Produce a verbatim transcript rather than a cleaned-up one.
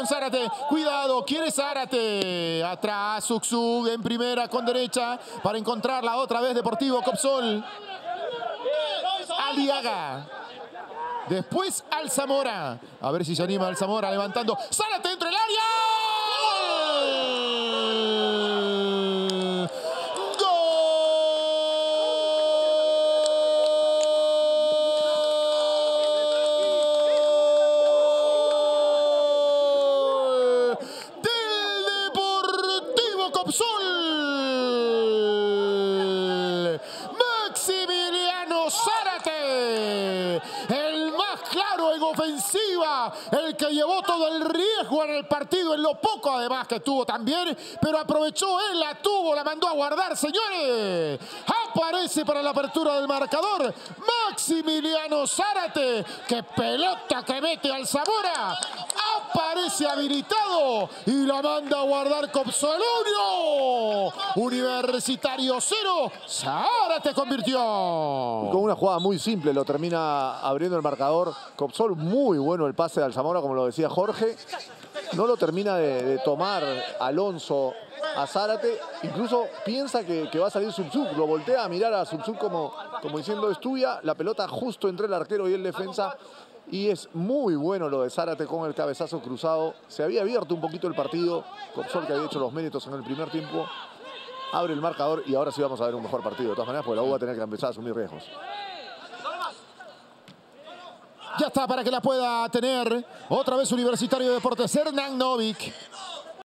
con Zárate. Cuidado, quiere Zárate. Atrás, Zuczuk en primera con derecha para encontrarla otra vez Deportivo Copsol. Aliaga. Después Alzamora. A ver si se anima Alzamora levantando. Zárate dentro del área. Copsol. Maximiliano Zárate, el más claro en ofensiva, el que llevó todo el riesgo en el partido, en lo poco además que tuvo también, pero aprovechó él, la tuvo, la mandó a guardar, señores. Aparece para la apertura del marcador Maximiliano Zárate, que pelota que mete al Zamora. Aparece habilitado y la manda a guardar Copsol uno. Universitario cero. Zárate convirtió. Con una jugada muy simple lo termina abriendo el marcador Copsol. Muy bueno el pase de Alzamora, como lo decía Jorge. No lo termina de, de tomar Alonso a Zárate. Incluso piensa que, que va a salir Zuczuk. Lo voltea a mirar a Zuczuk como, como diciendo es tuya. La pelota justo entre el arquero y el defensa. Y es muy bueno lo de Zárate con el cabezazo cruzado. Se había abierto un poquito el partido. Copsol, que había hecho los méritos en el primer tiempo, abre el marcador y ahora sí vamos a ver un mejor partido. De todas maneras, porque la U va a tener que empezar a asumir riesgos. Ya está para que la pueda tener. Otra vez Universitario de Deportes. Hernán Novik.